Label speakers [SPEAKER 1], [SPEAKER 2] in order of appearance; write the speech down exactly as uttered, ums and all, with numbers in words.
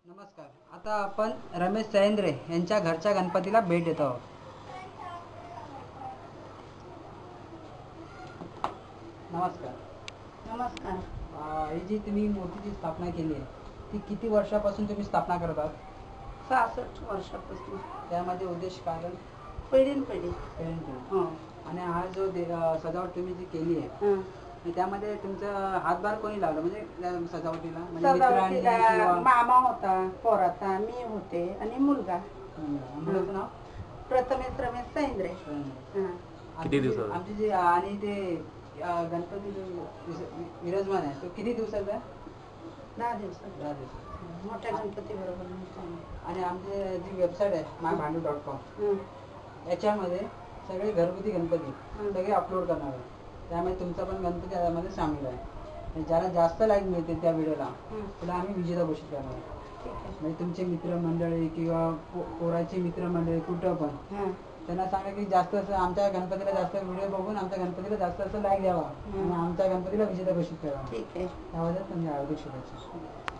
[SPEAKER 1] नमस्कार. आता आपण रमेश सहेंद्रे यांच्या घरच्या गणपतीला भेट देत आहोत. नमस्कार.
[SPEAKER 2] नमस्कार.
[SPEAKER 1] अं, ही जी तुम्ही मूर्तीची स्थापना केली आहे ती किती वर्षापासून तुम्ही स्थापना करत आहात?
[SPEAKER 2] सहासष्ट वर्षापासून
[SPEAKER 1] त्यामध्ये उद्देश कारण
[SPEAKER 2] पिढीन पिढी.
[SPEAKER 1] हो. आणि हा जो दे- अं, सजावट तुम्ही जी केली आहे
[SPEAKER 2] हं.
[SPEAKER 1] आणि त्यामध्ये तुमचं हातभार कोणी लावला म्हणजे त्या सजावटीला म्हणजे मित्रांनी
[SPEAKER 2] सजावटीला
[SPEAKER 1] किंवा
[SPEAKER 2] मामा होता, पोराता, मी होते आणि मुलगा
[SPEAKER 1] हं, मुलाचं नाव?
[SPEAKER 2] प्रथमेश रमेश सहेंद्रे.
[SPEAKER 1] हं.
[SPEAKER 2] हं.
[SPEAKER 1] किती दिवसाचा? आमची जी आणि ते अं, गणपती जो विस- वि- विराजमान आहे तो किती दिवसाचा आहे?
[SPEAKER 2] दहा दिवसात
[SPEAKER 1] दहा दिवसाचा.
[SPEAKER 2] मोठ्या गणपती बरोबर.
[SPEAKER 1] आणि आमची जी वेबसाईट आहे माय भांडू डॉट कॉम याच्यामध्ये सगळे घरगुती गणपती
[SPEAKER 2] हं.
[SPEAKER 1] सगळे अपलोड करणार आहे. त्यामुळे तुमचा पण गणपती त्यामध्ये सामील आहे. आणि ज्याला जास्त लाईक मिळते त्या व्हिडिओला त्याला आम्ही विजेता घोषित करणार आहे.
[SPEAKER 2] ठीक आहे.
[SPEAKER 1] म्हणजे तुमचे मित्रमंडळी किंवा पो- पोराची मित्रमंडळी कुठं पण
[SPEAKER 2] हं.
[SPEAKER 1] त्यांना सांगा की जास्त असं आमच्या गणपतीला जास्त व्हिडिओ बघून आमच्या गणपतीला जास्त असं लाईक द्यावा आणि आमच्या गणपतीला विजेता घोषित करावा.
[SPEAKER 2] ठीक आहे.
[SPEAKER 1] त्याबद्दल तुमच्या हार्दिक शुभेच्छा.